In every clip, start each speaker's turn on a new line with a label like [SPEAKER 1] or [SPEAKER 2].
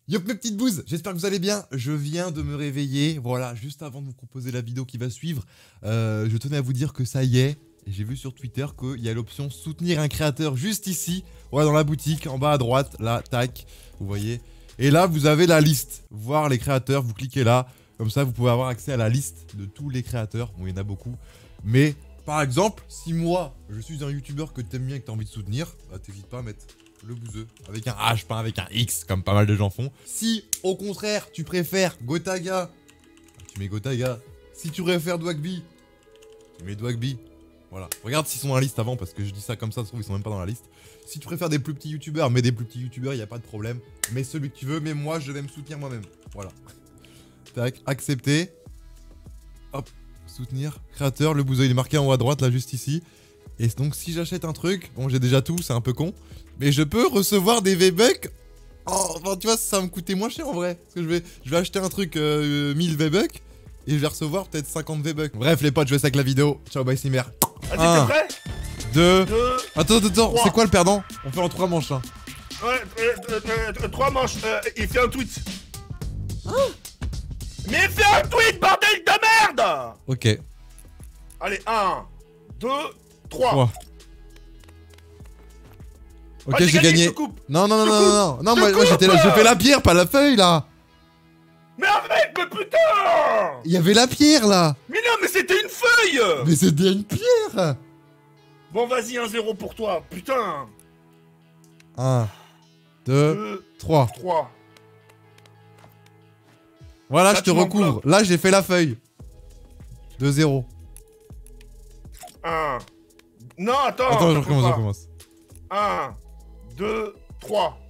[SPEAKER 1] Yo mes petites bouses, j'espère que vous allez bien. Je viens de me réveiller, voilà, juste avant de vous proposer la vidéo qui va suivre. Je tenais à vous dire que ça y est, j'ai vu sur Twitter qu'il y a l'option soutenir un créateur juste ici, voilà, dans la boutique, en bas à droite, là, tac, vous voyez. Et là, vous avez la liste, voir les créateurs, vous cliquez là, comme ça vous pouvez avoir accès à la liste de tous les créateurs. Bon, il y en a beaucoup, mais par exemple, si moi, je suis un youtubeur que t'aimes bien et que t'as envie de soutenir, bah t'hésites pas à mettre le bouseux, avec un H, pas avec un X, comme pas mal de gens font. Si, au contraire, tu préfères Gotaga, tu mets Gotaga. Si tu préfères Dwagby, tu mets Dwagby. Voilà. Regarde s'ils sont dans la liste avant, parce que je dis ça comme ça, se trouve, ils sont même pas dans la liste. Si tu préfères des plus petits youtubeurs, mets des plus petits youtubeurs, y a pas de problème. Mets celui que tu veux, mais moi, je vais me soutenir moi-même. Voilà. Tac, accepter. Hop, soutenir. Créateur, le bouseux, il est marqué en haut à droite, là, juste ici. Et donc, si j'achète un truc, bon, j'ai déjà tout, c'est un peu con. Mais je peux recevoir des V-Bucks. Oh, enfin, tu vois, ça va me coûter moins cher en vrai. Parce que je vais acheter un truc 1000 V-Bucks. Et je vais recevoir peut-être 50 V-Bucks. Bref, les potes, je vais avec la vidéo. Ciao, bye, Simer.
[SPEAKER 2] Vas-y, t'es prêt
[SPEAKER 1] 2.
[SPEAKER 2] 2.
[SPEAKER 1] Attends,
[SPEAKER 2] Trois.
[SPEAKER 1] c'est quoi le perdant? On fait en 3 manches là.
[SPEAKER 2] Ouais, 3 manches. Il fait un tweet. Mais fais un tweet, bordel de merde.
[SPEAKER 1] Ok.
[SPEAKER 2] Allez, 1, 2, 3.
[SPEAKER 1] 3. Ok,
[SPEAKER 2] Ah,
[SPEAKER 1] j'ai gagné.
[SPEAKER 2] je te coupe.
[SPEAKER 1] Non, non, non,
[SPEAKER 2] Je
[SPEAKER 1] non,
[SPEAKER 2] coupe.
[SPEAKER 1] non, non,
[SPEAKER 2] Je
[SPEAKER 1] moi j'étais là,
[SPEAKER 2] coupe.
[SPEAKER 1] j'ai fait la pierre, pas la feuille là.
[SPEAKER 2] Mais arrête, mais putain.
[SPEAKER 1] Il y avait la pierre là.
[SPEAKER 2] Mais non, mais c'était une feuille.
[SPEAKER 1] Mais c'était une pierre.
[SPEAKER 2] Bon, vas-y, 1-0 pour toi, putain.
[SPEAKER 1] 1, 2,
[SPEAKER 2] 2,
[SPEAKER 1] 3.
[SPEAKER 2] 3.
[SPEAKER 1] Voilà,
[SPEAKER 2] Là,
[SPEAKER 1] je te
[SPEAKER 2] tu
[SPEAKER 1] recouvre.
[SPEAKER 2] m'enveloppes.
[SPEAKER 1] Là, j'ai fait la feuille. 2-0.
[SPEAKER 2] 1. Non, attends.
[SPEAKER 1] Attends, je
[SPEAKER 2] ça compte
[SPEAKER 1] recommence.
[SPEAKER 2] pas. 1, 2, 3.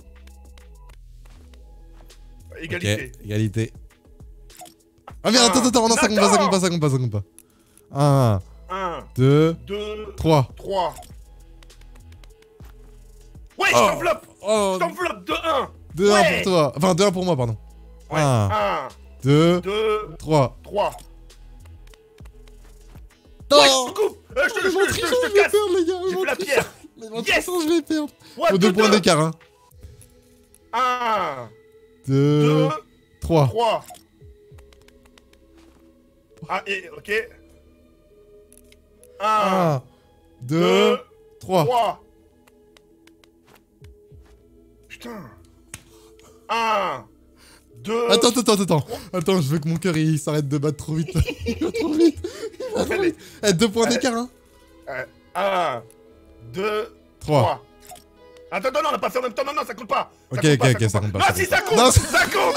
[SPEAKER 2] Égalité.
[SPEAKER 1] Ok, égalité. Ah merde,
[SPEAKER 2] Un.
[SPEAKER 1] attends, non, ça compte pas, ça compte pas, ça compte pas, ça compte pas. 1,
[SPEAKER 2] 1,
[SPEAKER 1] 2,
[SPEAKER 2] 2,
[SPEAKER 1] 3.
[SPEAKER 2] 3. Ouais,
[SPEAKER 1] Oh.
[SPEAKER 2] je t'enveloppe.
[SPEAKER 1] Oh,
[SPEAKER 2] Je t'enveloppe de 1.
[SPEAKER 1] 2-1
[SPEAKER 2] Ouais.
[SPEAKER 1] pour toi. Enfin, 2-1 pour moi, pardon.
[SPEAKER 2] Ouais.
[SPEAKER 1] 1,
[SPEAKER 2] 1,
[SPEAKER 1] 2,
[SPEAKER 2] 2,
[SPEAKER 1] 3.
[SPEAKER 2] 3.
[SPEAKER 1] Non.
[SPEAKER 2] Ouais, je te coupe. Je te casse.
[SPEAKER 1] les gars.
[SPEAKER 2] J'ai fait la pierre. Yes.
[SPEAKER 1] Je vais perdre.
[SPEAKER 2] Ouais,
[SPEAKER 1] Faut 2 points d'écart, hein.
[SPEAKER 2] 1,
[SPEAKER 1] 2,
[SPEAKER 2] 2,
[SPEAKER 1] 3.
[SPEAKER 2] 3. Ah, et, ok. 1,
[SPEAKER 1] 1, 2,
[SPEAKER 2] 2,
[SPEAKER 1] 3.
[SPEAKER 2] 3. Putain. 1, 2.
[SPEAKER 1] Attends, je veux que mon cœur il s'arrête de battre trop vite. Il va trop vite. Il va trop vite. 2 points d'écart, hein.
[SPEAKER 2] 1, 2,
[SPEAKER 1] 3.
[SPEAKER 2] 3. Attends, non, on a pas fait en même temps. Non, ça compte pas.
[SPEAKER 1] Ok,
[SPEAKER 2] Ça compte pas,
[SPEAKER 1] ok, ça compte pas.
[SPEAKER 2] Non, si, ça compte.
[SPEAKER 1] Non,
[SPEAKER 2] Ça compte.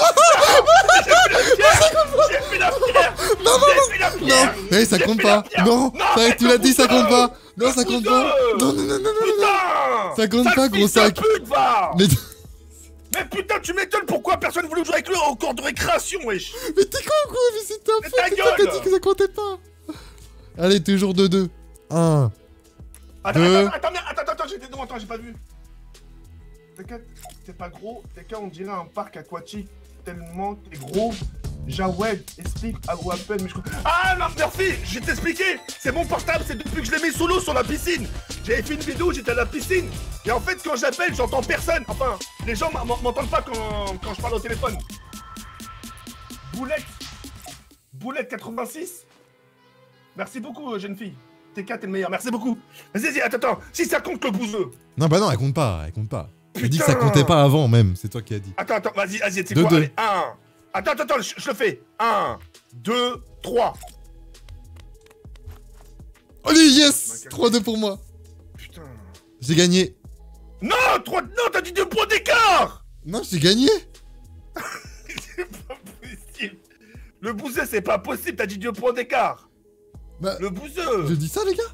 [SPEAKER 2] J'ai fait la pierre. J'ai fait la pierre.
[SPEAKER 1] Non, hey, ça
[SPEAKER 2] J'ai
[SPEAKER 1] compte
[SPEAKER 2] fait la
[SPEAKER 1] pas.
[SPEAKER 2] pierre.
[SPEAKER 1] Non,
[SPEAKER 2] arrête
[SPEAKER 1] tu l'as dit, ça
[SPEAKER 2] le
[SPEAKER 1] compte
[SPEAKER 2] bouseux.
[SPEAKER 1] pas. Non, ça compte pas. Non, non, non, non, non, non.
[SPEAKER 2] Putain.
[SPEAKER 1] Ça compte pas, gros
[SPEAKER 2] fils de
[SPEAKER 1] sac.
[SPEAKER 2] pute, va.
[SPEAKER 1] Mais
[SPEAKER 2] Mais putain, tu m'étonnes pourquoi personne voulait jouer avec lui au cours de récréation, wesh.
[SPEAKER 1] t'es con ou quoi? Mais c'est ta
[SPEAKER 2] Mais
[SPEAKER 1] faute,
[SPEAKER 2] ta
[SPEAKER 1] c'est toi qui as
[SPEAKER 2] gueule.
[SPEAKER 1] dit que ça comptait pas. Allez, toujours 2-2. 1.
[SPEAKER 2] Attends, j'étais devant toi, j'ai pas vu. T'inquiète, t'es pas gros, t'es qu'à on dirait un parc aquatique. Tellement t'es gros. Jawed, explique à ou à peine, mais je crois. Ah non, Murphy, je vais t'expliquer. C'est mon portable, c'est depuis que je l'ai mis sous l'eau sur la piscine. J'avais fait une vidéo où j'étais à la piscine. Et en fait, quand j'appelle, j'entends personne. Enfin, les gens m'entendent pas quand je parle au téléphone. Boulette 86. Merci beaucoup, jeune fille. T4 t'es le meilleur, merci beaucoup. Vas-y, attends, si ça compte le bouseux.
[SPEAKER 1] Non, bah non, elle compte pas, elle compte pas. J'ai dit que ça
[SPEAKER 2] Putain.
[SPEAKER 1] comptait pas avant même, c'est toi qui as dit.
[SPEAKER 2] Attends, vas-y, tu sais
[SPEAKER 1] Deux,
[SPEAKER 2] quoi,
[SPEAKER 1] deux.
[SPEAKER 2] allez, 1. Attends, je le fais. 1, 2, 3.
[SPEAKER 1] Allez, yes. 3-2 pour moi.
[SPEAKER 2] Putain.
[SPEAKER 1] J'ai gagné.
[SPEAKER 2] Non, 3, non, t'as dit 2 points d'écart.
[SPEAKER 1] Non, j'ai gagné.
[SPEAKER 2] C'est pas possible. Le bouseux, c'est pas possible, t'as dit 2 points d'écart.
[SPEAKER 1] Bah,
[SPEAKER 2] Le bouseux.
[SPEAKER 1] j'ai dit ça, les gars.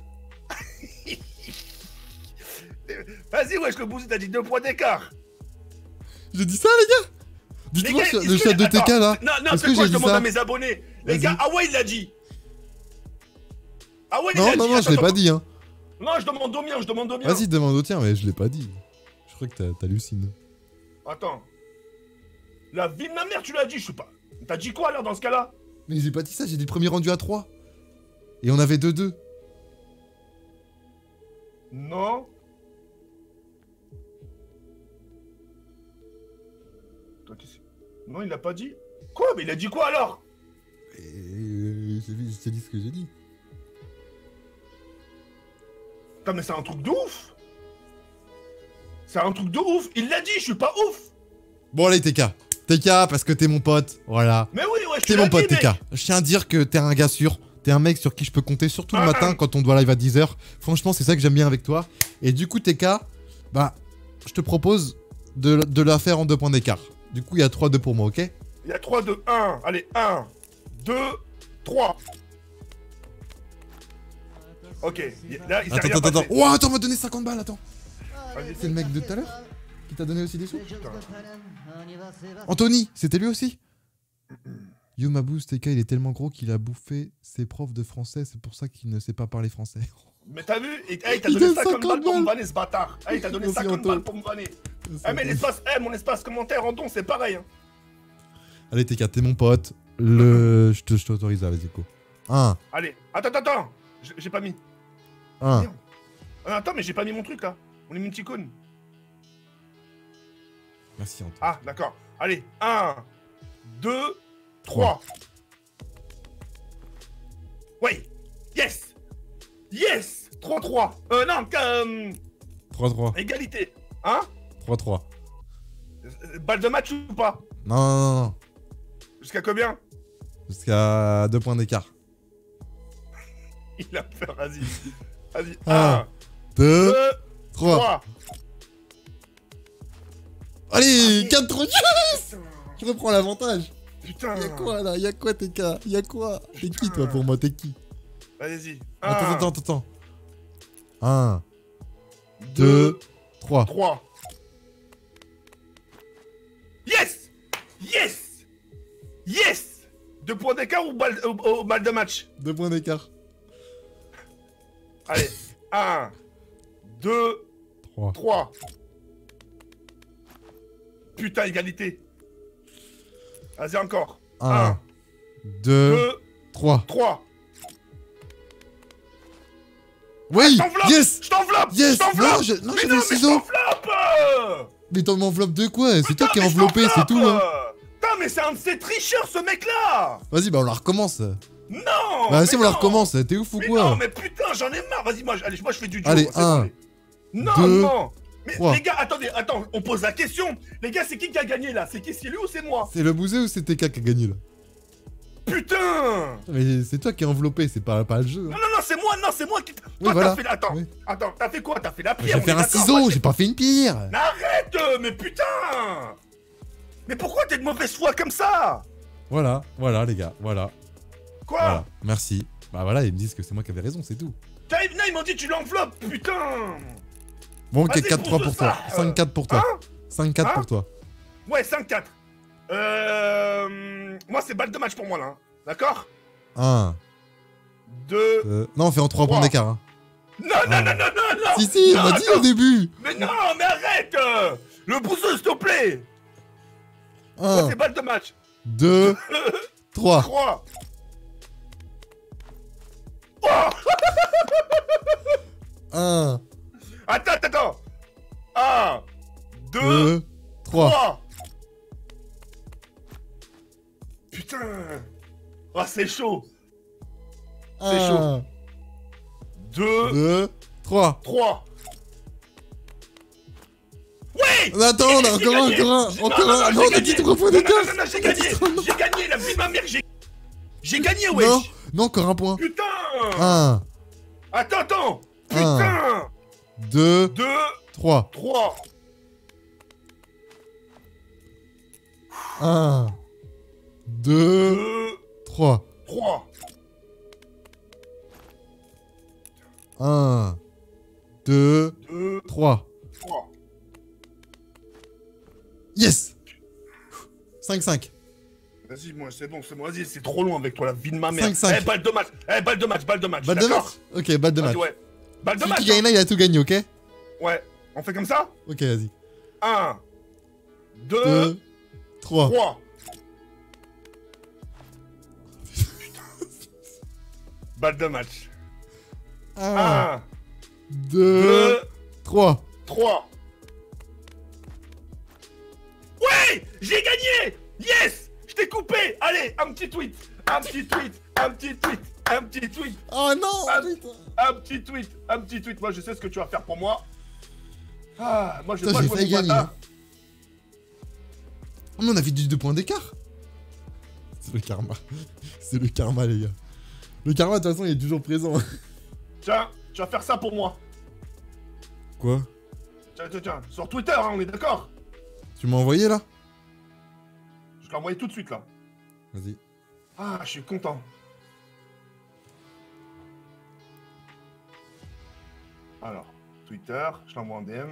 [SPEAKER 2] Vas-y, wesh, le bouseux, t'as dit 2 points d'écart.
[SPEAKER 1] J'ai dit ça, les gars. Dites-moi
[SPEAKER 2] Les gars,
[SPEAKER 1] le chat de
[SPEAKER 2] attends,
[SPEAKER 1] TK là.
[SPEAKER 2] Non,
[SPEAKER 1] Est-ce
[SPEAKER 2] c'est
[SPEAKER 1] que
[SPEAKER 2] quoi,
[SPEAKER 1] j'ai
[SPEAKER 2] je
[SPEAKER 1] dit
[SPEAKER 2] demande à
[SPEAKER 1] ça?
[SPEAKER 2] mes abonnés. Les
[SPEAKER 1] Vas-y.
[SPEAKER 2] gars, ah ouais, il l'a dit. Ah ouais, il
[SPEAKER 1] Non,
[SPEAKER 2] l'a
[SPEAKER 1] non,
[SPEAKER 2] dit.
[SPEAKER 1] non, je l'ai pas dit, hein.
[SPEAKER 2] Non, je demande au mien,
[SPEAKER 1] Vas-y, demande au tien, mais je l'ai pas dit. Je crois que t'hallucines.
[SPEAKER 2] Attends. La vie de ma mère, tu l'as dit, je sais pas. T'as dit quoi alors dans ce cas-là?
[SPEAKER 1] Mais j'ai pas dit ça, j'ai dit le premier rendu à 3. Et on avait 2-2.
[SPEAKER 2] Non. Toi, Non, il l'a pas dit. Quoi? Mais il a dit quoi alors?
[SPEAKER 1] Je t'ai dit ce que j'ai dit.
[SPEAKER 2] Putain, mais c'est un truc de ouf. C'est un truc de ouf. Il l'a dit, je suis pas ouf.
[SPEAKER 1] Bon, allez, TK. TK, parce que t'es mon pote. Voilà.
[SPEAKER 2] Mais oui, ouais, je
[SPEAKER 1] T'es mon pote, TK. Je tiens à dire que t'es un gars sûr. T'es un mec sur qui je peux compter, surtout le matin quand on doit live à 10h. Franchement, c'est ça que j'aime bien avec toi. Et du coup, TK, bah, je te propose de la faire en 2 points d'écart. Du coup, il y a 3-2 pour moi, ok?
[SPEAKER 2] Il y a 3, 2, 1. Allez, 1, 2, 3. Ok. Là, il s'est rien
[SPEAKER 1] Attends.
[SPEAKER 2] passé.
[SPEAKER 1] Oh, attends, on m'a donné 50 balles, attends.
[SPEAKER 2] Vas-y.
[SPEAKER 1] C'est le mec de tout à l'heure qui t'a donné aussi des sous? Anthony, c'était lui aussi? Yo Mabous, TK, il est tellement gros qu'il a bouffé ses profs de français, c'est pour ça qu'il ne sait pas parler français.
[SPEAKER 2] Mais t'as vu? Il t'a donné 50 balles pour me vanner, ce bâtard. Il t'a donné 50 balles pour me vanner. Mais l'espace, mon espace commentaire en don, c'est pareil. Hein.
[SPEAKER 1] Allez, TK, t'es mon pote. Je t'autorise là, vas-y, go. 1.
[SPEAKER 2] Allez, attends. J'ai pas mis.
[SPEAKER 1] 1.
[SPEAKER 2] Attends, mais j'ai pas mis mon truc là. On est mis une petite cône.
[SPEAKER 1] Merci, Anthony.
[SPEAKER 2] Ah, d'accord. Allez, 1, 2, 3. Ouais. Yes. 3-3. Non,
[SPEAKER 1] 3-3.
[SPEAKER 2] égalité. Hein?
[SPEAKER 1] 3-3.
[SPEAKER 2] Balle de match ou pas?
[SPEAKER 1] Non.
[SPEAKER 2] Jusqu'à combien?
[SPEAKER 1] Jusqu'à 2 points d'écart.
[SPEAKER 2] Il a peur, vas-y. Vas-y.
[SPEAKER 1] 1, 2, 3. Allez, 4-3. Yes! Je reprends l'avantage.
[SPEAKER 2] Putain.
[SPEAKER 1] Y'a quoi là? Y'a quoi, TK? Y'a quoi? T'es qui toi pour moi? T'es qui?
[SPEAKER 2] Vas-y.
[SPEAKER 1] Attends. 1, 2, 3.
[SPEAKER 2] 3. Yes 2 points d'écart ou balle de match?
[SPEAKER 1] 2 points d'écart.
[SPEAKER 2] Allez. 1, 2, 3. Putain, égalité. Vas-y, encore.
[SPEAKER 1] 1, 2, 3.
[SPEAKER 2] 3.
[SPEAKER 1] Oui! Yes!
[SPEAKER 2] Je t'enveloppe!
[SPEAKER 1] Yes!
[SPEAKER 2] Je
[SPEAKER 1] Non, j'ai les ciseaux! Mais t'en m'enveloppes de quoi? C'est toi qui es enveloppé, c'est tout, hein!
[SPEAKER 2] Putain, mais c'est un de ces tricheurs, ce mec-là!
[SPEAKER 1] Vas-y, bah on la recommence!
[SPEAKER 2] Non!
[SPEAKER 1] Bah si, on la recommence, t'es ouf ou quoi?
[SPEAKER 2] Non, mais putain, j'en ai marre! Vas-y, moi je fais du duo.
[SPEAKER 1] Allez, 1,
[SPEAKER 2] non,
[SPEAKER 1] 2,
[SPEAKER 2] non! Mais
[SPEAKER 1] 3.
[SPEAKER 2] les gars, attends, on pose la question! Les gars, c'est qui a gagné là? C'est qui? C'est lui ou c'est moi?
[SPEAKER 1] C'est le bousé ou c'est TK qui a gagné là?
[SPEAKER 2] Putain!
[SPEAKER 1] Mais c'est toi qui es enveloppé, c'est pas le jeu.
[SPEAKER 2] Non, c'est moi qui.
[SPEAKER 1] Oui,
[SPEAKER 2] Toi,
[SPEAKER 1] voilà.
[SPEAKER 2] t'as fait. Attends,
[SPEAKER 1] Oui.
[SPEAKER 2] t'as fait quoi? T'as fait la
[SPEAKER 1] J'ai
[SPEAKER 2] pierre?
[SPEAKER 1] fait un ciseau, j'ai pas fait une pierre!
[SPEAKER 2] Mais arrête! Mais putain! Mais pourquoi t'es de mauvaise foi comme ça?
[SPEAKER 1] Voilà, les gars, voilà.
[SPEAKER 2] Quoi?
[SPEAKER 1] Voilà, merci. Bah voilà, ils me disent que c'est moi qui avais raison, c'est tout.
[SPEAKER 2] Non, ils m'ont dit tu l'enveloppes, putain!
[SPEAKER 1] Bon, ok,
[SPEAKER 2] Vas-y,
[SPEAKER 1] 4-3 pour toi. 5-4 pour toi.
[SPEAKER 2] Hein?
[SPEAKER 1] 5-4 pour toi.
[SPEAKER 2] Ouais, 5-4. Moi, c'est balle de match pour moi, là. Hein. D'accord?
[SPEAKER 1] 1,
[SPEAKER 2] 2...
[SPEAKER 1] Non, on fait en 3 points d'écart. Hein.
[SPEAKER 2] Non.
[SPEAKER 1] Si, on m'a dit au début.
[SPEAKER 2] Mais non, mais arrête le bousseux, s'il te plaît.
[SPEAKER 1] 1,
[SPEAKER 2] C'est balle de match.
[SPEAKER 1] 2, 3.
[SPEAKER 2] 3. Oh
[SPEAKER 1] 1,
[SPEAKER 2] Attends 1, 2,
[SPEAKER 1] 2, 3.
[SPEAKER 2] 3. Putain. Oh, c'est chaud. C'est chaud.
[SPEAKER 1] 1,
[SPEAKER 2] 2,
[SPEAKER 1] 2, 3.
[SPEAKER 2] 3. Ouais.
[SPEAKER 1] Attends, on a encore un. Non, on a dit 3 points d'écart.
[SPEAKER 2] Non, j'ai gagné, la vie de ma mère, j'ai gagné, wesh.
[SPEAKER 1] Non, encore un point.
[SPEAKER 2] Putain.
[SPEAKER 1] 1,
[SPEAKER 2] Attends. Putain.
[SPEAKER 1] 2,
[SPEAKER 2] 2,
[SPEAKER 1] 3.
[SPEAKER 2] 3.
[SPEAKER 1] 1, 2, 3.
[SPEAKER 2] 3.
[SPEAKER 1] 1, 2,
[SPEAKER 2] 2,
[SPEAKER 1] 3.
[SPEAKER 2] 3.
[SPEAKER 1] Yes! 5-5.
[SPEAKER 2] Vas-y, moi, c'est bon, vas-y, c'est trop long avec toi, la vie de ma mère.
[SPEAKER 1] 5-5.
[SPEAKER 2] Balle de match. Balle de match.
[SPEAKER 1] Balle de match? Ok, balle de match.
[SPEAKER 2] Ouais. Balle de
[SPEAKER 1] Celui
[SPEAKER 2] match.
[SPEAKER 1] qui gagne là, il a tout gagné, ok?
[SPEAKER 2] Ouais. On fait comme ça?
[SPEAKER 1] Ok, vas-y.
[SPEAKER 2] 1, 2,
[SPEAKER 1] 2, 3.
[SPEAKER 2] 3. Balle de match. 1,
[SPEAKER 1] 2, 3.
[SPEAKER 2] 3. Ouais! J'ai gagné! Yes! Je t'ai coupé! Allez, un petit tweet! Un petit tweet! Un petit tweet! Un petit tweet!
[SPEAKER 1] Oh non, putain.
[SPEAKER 2] Un petit tweet! Un petit tweet! Moi, je sais ce que tu vas faire pour moi. Ah, moi, je
[SPEAKER 1] Putain,
[SPEAKER 2] vais
[SPEAKER 1] j'ai
[SPEAKER 2] pas
[SPEAKER 1] failli
[SPEAKER 2] jouer mon
[SPEAKER 1] gagner.
[SPEAKER 2] bâtard.
[SPEAKER 1] Oh, mais on a fait du 2 points d'écart. C'est le karma. C'est le karma, les gars. Le karma, de toute façon, il est toujours présent.
[SPEAKER 2] Tiens, tu vas faire ça pour moi.
[SPEAKER 1] Quoi?
[SPEAKER 2] Tiens. Sur Twitter, hein, on est d'accord?
[SPEAKER 1] Tu m'as envoyé, là?
[SPEAKER 2] Je l'ai envoyé tout de suite, là.
[SPEAKER 1] Vas-y.
[SPEAKER 2] Ah, je suis content. Alors, Twitter, je l'envoie en DM.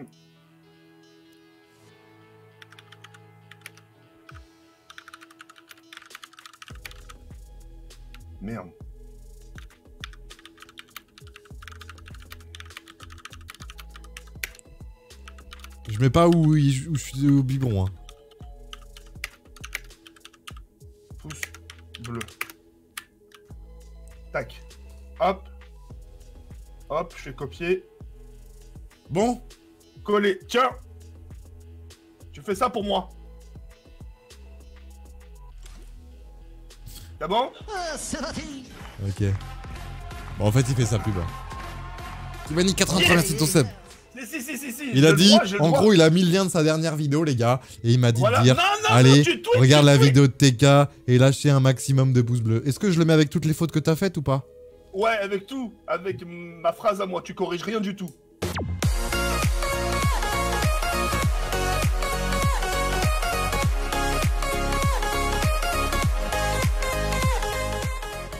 [SPEAKER 2] Merde.
[SPEAKER 1] Je mets pas où je suis au biberon, hein.
[SPEAKER 2] Pouce bleu. Tac. Hop. Hop, je fais copier.
[SPEAKER 1] Bon?
[SPEAKER 2] Coller. Tiens. Tu fais ça pour moi. C'est bon?
[SPEAKER 1] Ok. Bon, en fait, il fait sa pub. Kibani 83, merci ton sub.
[SPEAKER 2] Si.
[SPEAKER 1] Il a dit, en gros, il a mis le lien de sa dernière vidéo, les gars, et il m'a dit
[SPEAKER 2] Voilà.
[SPEAKER 1] de dire,
[SPEAKER 2] Non,
[SPEAKER 1] allez,
[SPEAKER 2] tu tweets,
[SPEAKER 1] regarde
[SPEAKER 2] tu
[SPEAKER 1] la
[SPEAKER 2] tweets.
[SPEAKER 1] vidéo de TK et lâchez un maximum de pouces bleus. Est-ce que je le mets avec toutes les fautes que t'as faites ou pas?
[SPEAKER 2] Ouais, avec tout. Avec ma phrase à moi. Tu corriges rien du tout.